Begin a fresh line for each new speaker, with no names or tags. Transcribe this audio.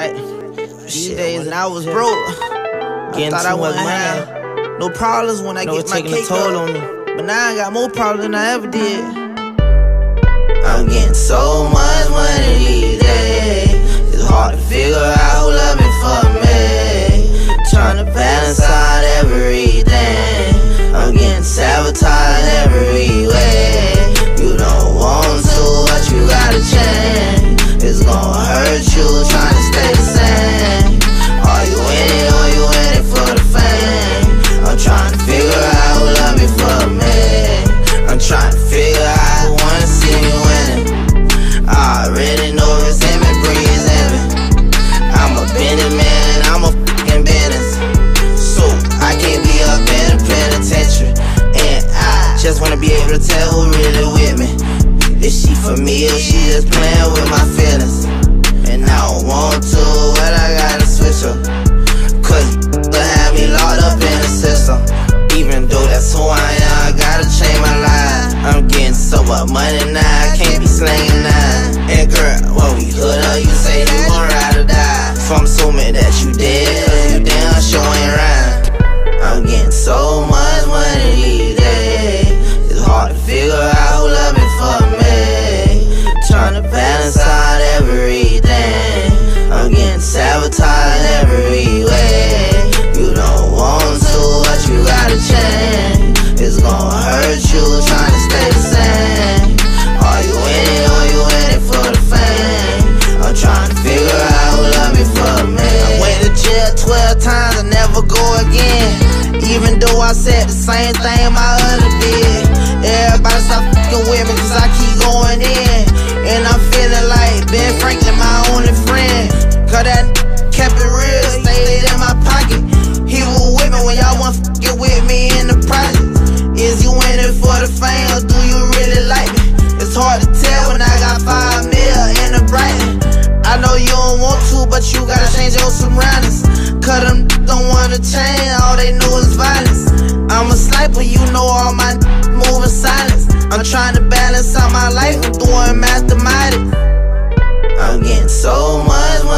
Like, these days and I was broke. I thought I wouldn't have no problems when I get my cake toll on me. But now I got more problems than I ever did. I'm getting so much money these days. It's hard to figure out who love me for me. Trying to balance out everything. I'm getting sabotaged every way. You don't want to, but you gotta change. It's gonna hurt you trying to stay the same. Are you in it or you in it for the fame? I'm trying to figure out who love me for me. I'm trying to figure out who wanna see me winning. I already know resentment breeds resentment. I'm a bending man, I'm a fucking business. So I can't be up in the penitentiary. And I just wanna be able to tell who really with me. Is she for me or she just playing with my feelings? And I don't want to, but I gotta switch up. Cause you have me locked up in the system. Even though that's who I am, I gotta change my life. I'm getting so much money now, I can't be slanging now. And girl, when we hood up, you say you gon' ride or die. So I'm assuming that you dead, cause you damn sure ain't right. I'm getting so much money these days. It's hard to figure out who love me for me. Trying to balance out everything. I'm getting sabotaged every way. You don't want to, but you gotta change. It's gonna hurt you trying to stay the same. Are you in it or you in it for the fame? I'm trying to figure out who love me for me. I went to jail 12 times, I never go again. Even though I said the same thing my other did. Everybody stop fucking with me cause I keep going in. And I'm feeling like Ben Franklin, my only friend. Cause that kept it real, stayed in my pocket. He was with me when y'all want fucking with me in the project. Is you in it for the fame or do you really like me? It's hard to tell when I got 5 mil in the Brighton. I know you don't want to, but you gotta change your surroundings. Cause them don't wanna change, all they know is violence. I'm a sniper, you know all my move in silence. I'm trying to balance out my life, I'm doing mathematics. I'm getting so much